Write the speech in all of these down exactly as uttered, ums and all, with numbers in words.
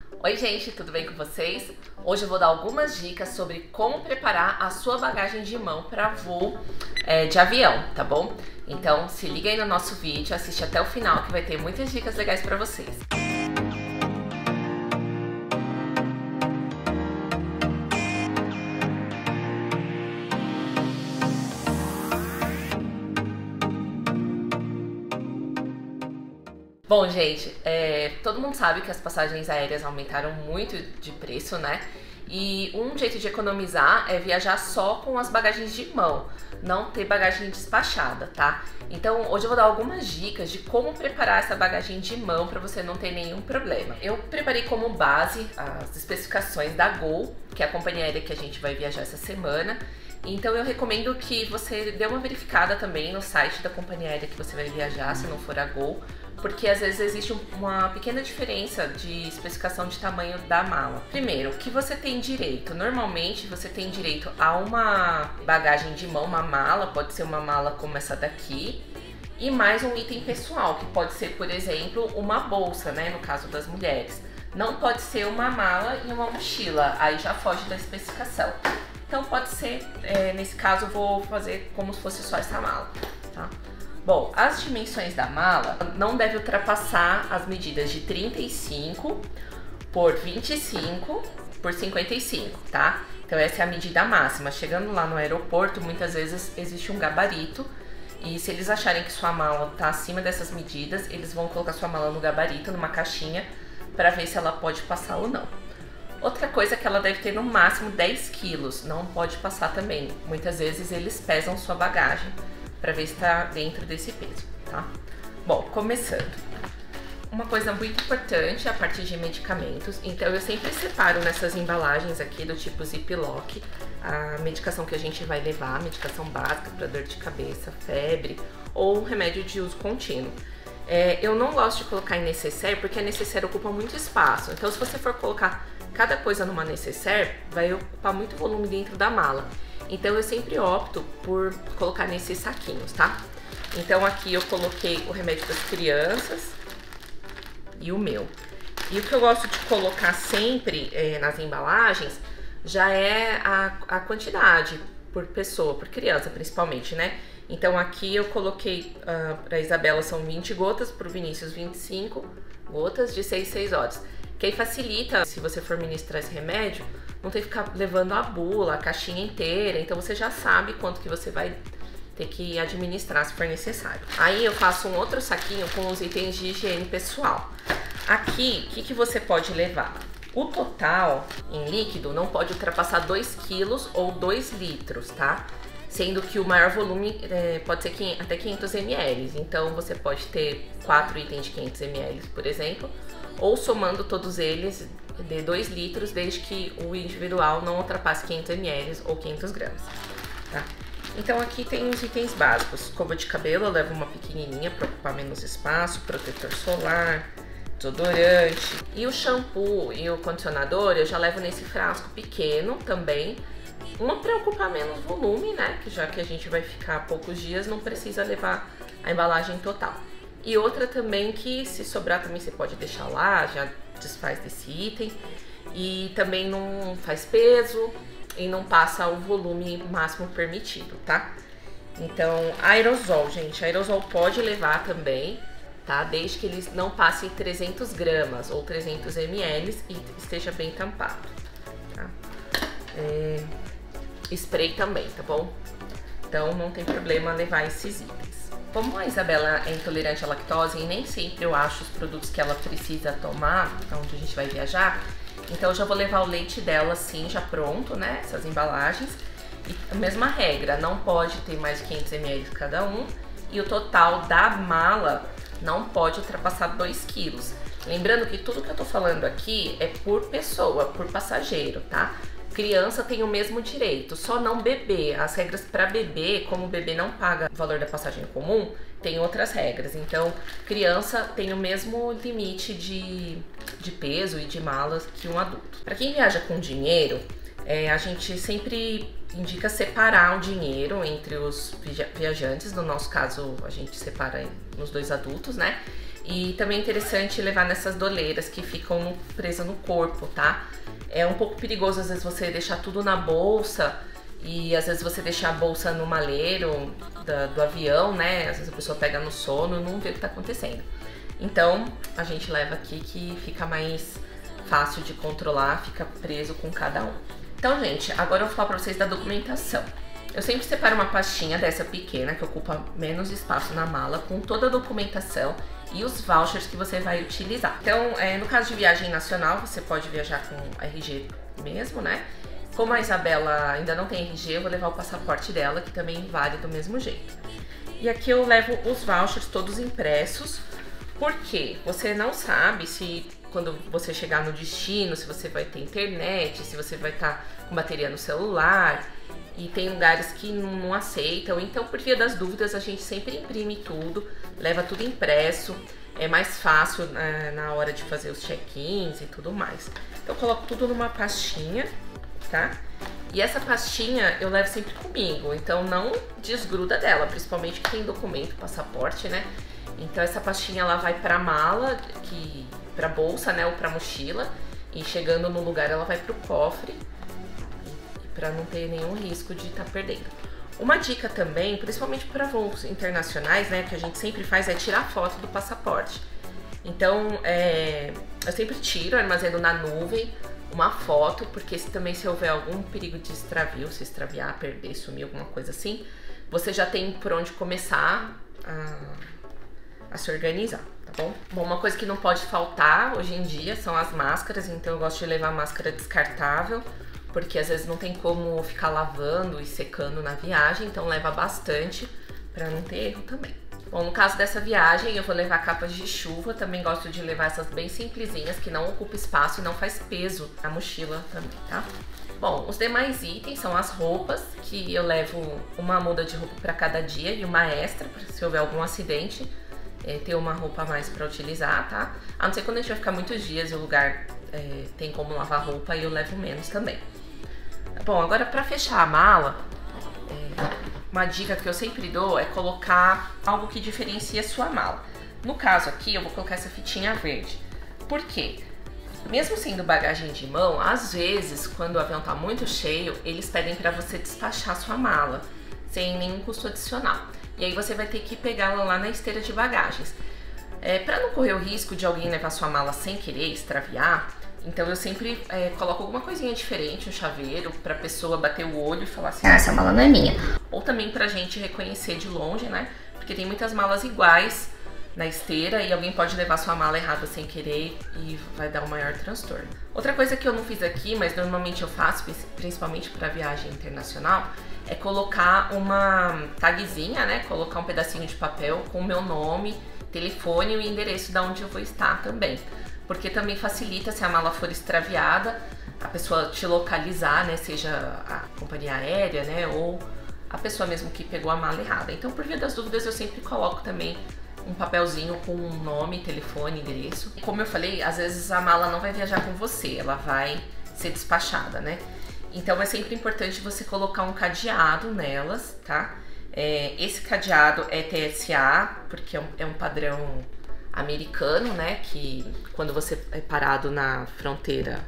Oi gente, tudo bem com vocês? Hoje eu vou dar algumas dicas sobre como preparar a sua bagagem de mão para voo é, de avião, tá bom? Então se liga aí no nosso vídeo, assiste até o final que vai ter muitas dicas legais para vocês. Bom, gente, é, todo mundo sabe que as passagens aéreas aumentaram muito de preço, né? E um jeito de economizar é viajar só com as bagagens de mão, não ter bagagem despachada, tá? Então, hoje eu vou dar algumas dicas de como preparar essa bagagem de mão para você não ter nenhum problema. Eu preparei como base as especificações da Gol, que é a companhia aérea que a gente vai viajar essa semana. Então eu recomendo que você dê uma verificada também no site da companhia aérea que você vai viajar, se não for a Gol, porque às vezes existe uma pequena diferença de especificação de tamanho da mala. Primeiro, o que você tem direito? Normalmente você tem direito a uma bagagem de mão, uma mala, pode ser uma mala como essa daqui, e mais um item pessoal, que pode ser, por exemplo, uma bolsa, né, no caso das mulheres. Não pode ser uma mala e uma mochila, aí já foge da especificação. Então pode ser, é, nesse caso eu vou fazer como se fosse só essa mala, tá? Bom, as dimensões da mala não deve ultrapassar as medidas de trinta e cinco por vinte e cinco por cinquenta e cinco, tá? Então essa é a medida máxima. Chegando lá no aeroporto, muitas vezes existe um gabarito e se eles acharem que sua mala tá acima dessas medidas, eles vão colocar sua mala no gabarito, numa caixinha, para ver se ela pode passar ou não. Outra coisa é que ela deve ter no máximo dez quilos, não pode passar também. Muitas vezes eles pesam sua bagagem para ver se está dentro desse peso, tá? Bom, começando. Uma coisa muito importante é a parte de medicamentos. Então eu sempre separo nessas embalagens aqui do tipo Ziploc a medicação que a gente vai levar, medicação básica para dor de cabeça, febre ou remédio de uso contínuo. É, eu não gosto de colocar em nécessaire porque a nécessaire ocupa muito espaço. Então se você for colocar cada coisa numa nécessaire, vai ocupar muito volume dentro da mala. Então eu sempre opto por colocar nesses saquinhos, tá? Então aqui eu coloquei o remédio das crianças e o meu. E o que eu gosto de colocar sempre é, nas embalagens já é a, a quantidade por pessoa, por criança principalmente, né? Então aqui eu coloquei, uh, para Isabela são vinte gotas, para o Vinícius vinte e cinco gotas de seis, seis horas. Que aí facilita, se você for ministrar esse remédio, não ter que ficar levando a bula, a caixinha inteira. Então você já sabe quanto que você vai ter que administrar se for necessário. Aí eu faço um outro saquinho com os itens de higiene pessoal. Aqui, o que, que você pode levar? O total em líquido não pode ultrapassar dois quilos ou dois litros, tá? Sendo que o maior volume é, pode ser até quinhentos mililitros. Então você pode ter quatro itens de quinhentos mililitros, por exemplo, ou somando todos eles de dois litros, desde que o individual não ultrapasse quinhentos mililitros ou quinhentos gramas, tá? Então aqui tem os itens básicos. Escova de cabelo, eu levo uma pequenininha para ocupar menos espaço, protetor solar, desodorante. E o shampoo e o condicionador eu já levo nesse frasco pequeno também. Uma para ocupar menos volume, né? Que já que a gente vai ficar poucos dias, não precisa levar a embalagem total. E outra também que, se sobrar, também você pode deixar lá, já desfaz desse item. E também não faz peso e não passa o volume máximo permitido, tá? Então, aerosol, gente. Aerosol pode levar também, tá? Desde que eles não passem trezentos gramas ou trezentos mililitros e esteja bem tampado, tá? É... Spray também, tá bom? Então não tem problema levar esses itens. Como a Isabela é intolerante à lactose e nem sempre eu acho os produtos que ela precisa tomar onde a gente vai viajar, então eu já vou levar o leite dela assim, já pronto, né? Essas embalagens. E a mesma regra, não pode ter mais de quinhentos mililitros cada um e o total da mala não pode ultrapassar dois quilos. Lembrando que tudo que eu tô falando aqui é por pessoa, por passageiro, tá? Criança tem o mesmo direito, só não bebê. As regras para bebê, como o bebê não paga o valor da passagem comum, tem outras regras. Então, criança tem o mesmo limite de, de peso e de malas que um adulto. Para quem viaja com dinheiro, é, a gente sempre indica separar o dinheiro entre os viajantes. No nosso caso, a gente separa nos dois adultos, né? E também é interessante levar nessas doleiras que ficam presas no corpo, tá? É um pouco perigoso às vezes você deixar tudo na bolsa e às vezes você deixar a bolsa no maleiro da, do avião, né? Às vezes a pessoa pega no sono e não vê o que tá acontecendo. Então a gente leva aqui que fica mais fácil de controlar, fica preso com cada um. Então, gente, agora eu vou falar pra vocês da documentação. Eu sempre separo uma pastinha dessa pequena, que ocupa menos espaço na mala, com toda a documentação e os vouchers que você vai utilizar. Então, é, no caso de viagem nacional, você pode viajar com R G mesmo, né? Como a Isabela ainda não tem R G, eu vou levar o passaporte dela, que também vale do mesmo jeito. E aqui eu levo os vouchers todos impressos, porque você não sabe se quando você chegar no destino, se você vai ter internet, se você vai estar com bateria no celular. E tem lugares que não, não aceitam, então por via das dúvidas a gente sempre imprime tudo, leva tudo impresso, é mais fácil né, na hora de fazer os check-ins e tudo mais. Então eu coloco tudo numa pastinha, tá? E essa pastinha eu levo sempre comigo, então não desgruda dela, principalmente que tem documento, passaporte, né? Então essa pastinha ela vai pra mala, que, pra bolsa, né, ou pra mochila, e chegando no lugar ela vai pro cofre, para não ter nenhum risco de estar tá perdendo. Uma dica também, principalmente para voos internacionais, né, que a gente sempre faz é tirar foto do passaporte. Então, é, eu sempre tiro, armazeno na nuvem uma foto, porque se também se houver algum perigo de extravio, se extraviar, perder, sumir, alguma coisa assim, você já tem por onde começar a, a se organizar, tá bom? Bom, uma coisa que não pode faltar hoje em dia são as máscaras, então eu gosto de levar máscara descartável, porque às vezes não tem como ficar lavando e secando na viagem, então leva bastante para não ter erro também. Bom, no caso dessa viagem eu vou levar capas de chuva, também gosto de levar essas bem simplesinhas, que não ocupa espaço e não faz peso na mochila também, tá? Bom, os demais itens são as roupas, que eu levo uma muda de roupa para cada dia e uma extra, para se houver algum acidente, é, ter uma roupa a mais para utilizar, tá? A não ser quando a gente vai ficar muitos dias e o lugar é, tem como lavar roupa, e eu levo menos também. Bom, agora para fechar a mala, é, uma dica que eu sempre dou é colocar algo que diferencie a sua mala. No caso aqui, eu vou colocar essa fitinha verde. Por quê? Mesmo sendo bagagem de mão, às vezes, quando o avião tá muito cheio, eles pedem para você despachar a sua mala, sem nenhum custo adicional. E aí você vai ter que pegá-la lá na esteira de bagagens. É, para não correr o risco de alguém levar sua mala sem querer, extraviar, então eu sempre é, coloco alguma coisinha diferente, um chaveiro, pra pessoa bater o olho e falar assim, ah, essa mala não é minha. Ou também pra gente reconhecer de longe, né? Porque tem muitas malas iguais na esteira e alguém pode levar sua mala errada sem querer e vai dar um maior transtorno. Outra coisa que eu não fiz aqui, mas normalmente eu faço, principalmente para viagem internacional, é colocar uma tagzinha, né? Colocar um pedacinho de papel com o meu nome, telefone e o endereço de onde eu vou estar também. Porque também facilita se a mala for extraviada, a pessoa te localizar, né? Seja a companhia aérea, né? Ou a pessoa mesmo que pegou a mala errada. Então, por via das dúvidas, eu sempre coloco também um papelzinho com um nome, telefone, endereço. E como eu falei, às vezes a mala não vai viajar com você, ela vai ser despachada, né? Então é sempre importante você colocar um cadeado nelas, tá? É, esse cadeado é T S A, porque é um, é um padrão americano, né? Que quando você é parado na fronteira...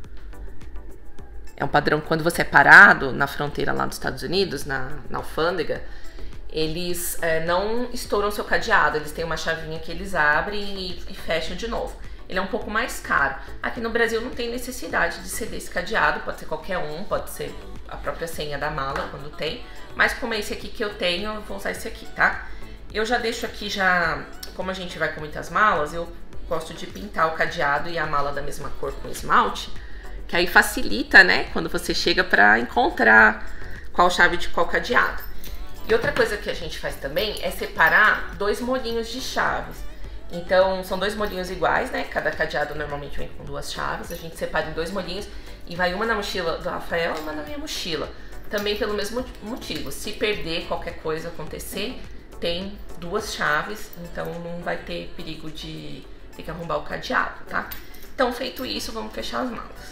É um padrão quando você é parado na fronteira lá dos Estados Unidos, na, na alfândega, eles é, não estouram seu cadeado, eles têm uma chavinha que eles abrem e, e fecham de novo. Ele é um pouco mais caro. Aqui no Brasil não tem necessidade de ceder esse cadeado, pode ser qualquer um, pode ser a própria senha da mala quando tem, mas como é esse aqui que eu tenho, eu vou usar esse aqui, tá? Eu já deixo aqui já, como a gente vai com muitas malas, eu gosto de pintar o cadeado e a mala da mesma cor com esmalte, que aí facilita, né, quando você chega pra encontrar qual chave de qual cadeado. E outra coisa que a gente faz também é separar dois molinhos de chaves. Então, são dois molinhos iguais, né? Cada cadeado normalmente vem com duas chaves. A gente separa em dois molinhos e vai uma na mochila do Rafael e uma na minha mochila. Também pelo mesmo motivo. Se perder, qualquer coisa acontecer, tem duas chaves, então não vai ter perigo de ter que arrombar o cadeado, tá? Então, feito isso, vamos fechar as malas.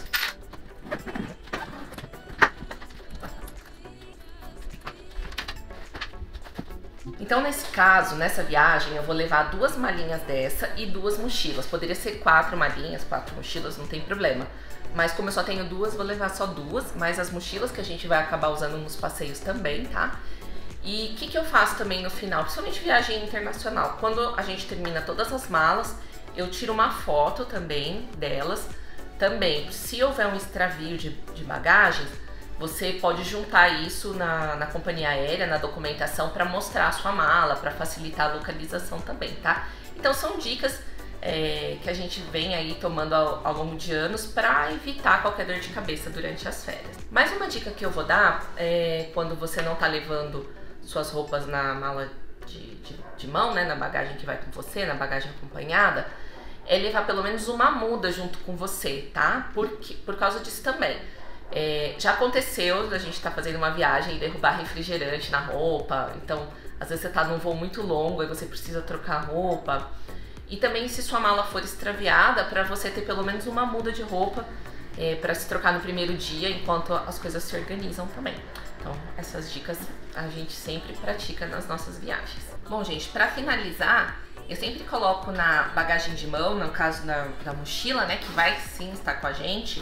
Então nesse caso, nessa viagem, eu vou levar duas malinhas dessa e duas mochilas. Poderia ser quatro malinhas, quatro mochilas, não tem problema. Mas como eu só tenho duas, vou levar só duas, mais as mochilas que a gente vai acabar usando nos passeios também, tá? E o que, que eu faço também no final, principalmente viagem internacional? Quando a gente termina todas as malas, eu tiro uma foto também delas. Também, se houver um extravio de, de bagagens, você pode juntar isso na, na companhia aérea, na documentação, para mostrar a sua mala, para facilitar a localização também, tá? Então são dicas é, que a gente vem aí tomando ao, ao longo de anos para evitar qualquer dor de cabeça durante as férias. Mais uma dica que eu vou dar é quando você não tá levando suas roupas na mala de, de, de mão, né, na bagagem que vai com você, na bagagem acompanhada, é levar pelo menos uma muda junto com você, tá? Por, por causa disso também. É, já aconteceu da gente estar tá fazendo uma viagem e derrubar refrigerante na roupa, então às vezes você tá num voo muito longo e você precisa trocar roupa. E também se sua mala for extraviada, para você ter pelo menos uma muda de roupa é, para se trocar no primeiro dia, enquanto as coisas se organizam também. Então essas dicas a gente sempre pratica nas nossas viagens. Bom gente, para finalizar, eu sempre coloco na bagagem de mão, no caso da, da mochila, né, que vai sim estar com a gente,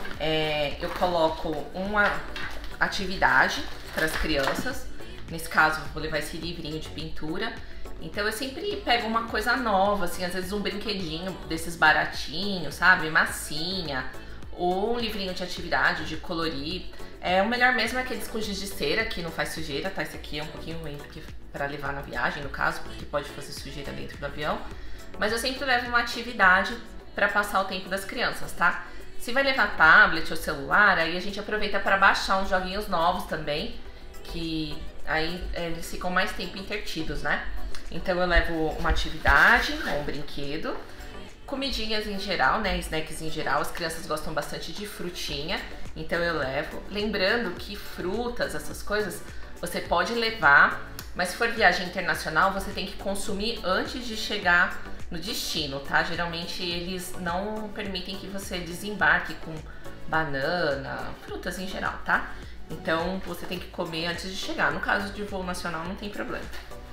é, eu coloco uma atividade para as crianças. Nesse caso, eu vou levar esse livrinho de pintura. Então eu sempre pego uma coisa nova, assim, às vezes um brinquedinho desses baratinhos, sabe? Massinha, ou um livrinho de atividade, de colorir. É, o melhor mesmo é aqueles com giz de cera, que não faz sujeira, tá? Esse aqui é um pouquinho ruim para levar na viagem, no caso, porque pode fazer sujeira dentro do avião. Mas eu sempre levo uma atividade para passar o tempo das crianças, tá? Se vai levar tablet ou celular, aí a gente aproveita para baixar uns joguinhos novos também, que aí eles ficam mais tempo intertidos, né? Então eu levo uma atividade, um brinquedo, comidinhas em geral, né? Snacks em geral. As crianças gostam bastante de frutinha, então eu levo. Lembrando que frutas, essas coisas, você pode levar, mas se for viagem internacional, você tem que consumir antes de chegar no destino, tá? Geralmente eles não permitem que você desembarque com banana, frutas em geral, tá? Então você tem que comer antes de chegar. No caso de voo nacional não tem problema.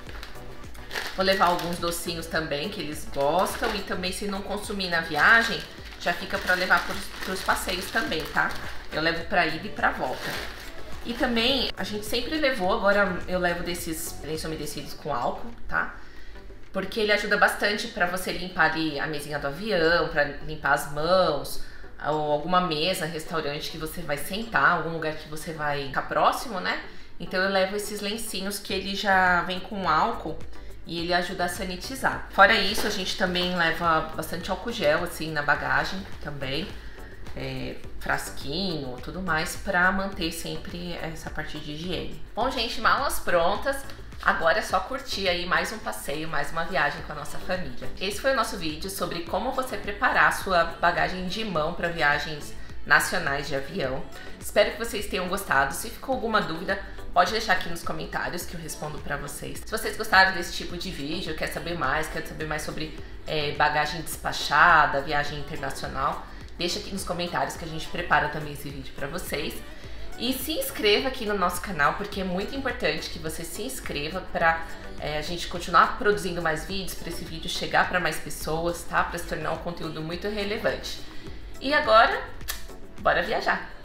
Vou levar alguns docinhos também que eles gostam, e também se não consumir na viagem, já fica para levar para os passeios também, tá? Eu levo para ida e para volta. E também a gente sempre levou, agora eu levo desses lenços umedecidos com álcool, tá? Porque ele ajuda bastante para você limpar ali a mesinha do avião, para limpar as mãos, ou alguma mesa, restaurante que você vai sentar, algum lugar que você vai ficar próximo, né? Então eu levo esses lencinhos que ele já vem com álcool e ele ajuda a sanitizar. Fora isso, a gente também leva bastante álcool gel assim na bagagem também, é, frasquinho, tudo mais, para manter sempre essa parte de higiene. Bom gente, malas prontas. Agora é só curtir aí mais um passeio, mais uma viagem com a nossa família. Esse foi o nosso vídeo sobre como você preparar a sua bagagem de mão para viagens nacionais de avião. Espero que vocês tenham gostado. Se ficou alguma dúvida, pode deixar aqui nos comentários que eu respondo para vocês. Se vocês gostaram desse tipo de vídeo, quer saber mais, quer saber mais sobre é, bagagem despachada, viagem internacional, deixa aqui nos comentários que a gente prepara também esse vídeo para vocês. E se inscreva aqui no nosso canal, porque é muito importante que você se inscreva para é, a gente continuar produzindo mais vídeos, para esse vídeo chegar para mais pessoas, tá? Para se tornar um conteúdo muito relevante. E agora, bora viajar!